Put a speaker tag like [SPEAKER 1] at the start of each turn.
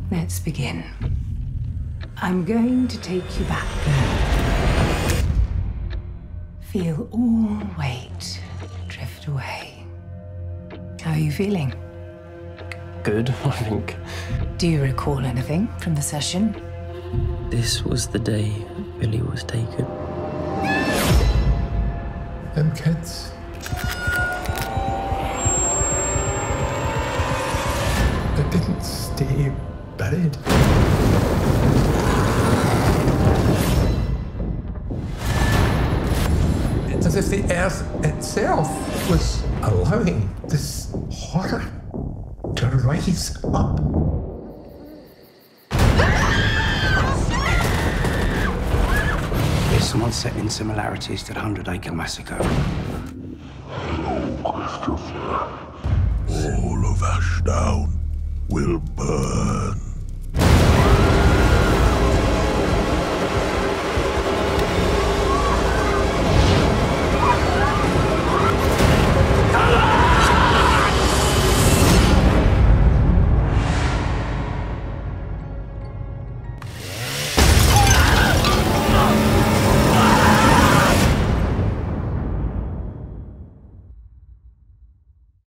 [SPEAKER 1] Let's begin. I'm going to take you back. Feel all weight drift away. How are you feeling?
[SPEAKER 2] Good, I think.
[SPEAKER 1] Do you recall anything from the session?
[SPEAKER 2] This was the day Billy was taken.
[SPEAKER 3] Them kids. They didn't stay buried. It's as if the earth itself was allowing this horror to rise up.
[SPEAKER 4] Is someone setting similarities to the 100-Acre Massacre?
[SPEAKER 5] Hello, Christopher. All of Ashdown will burn.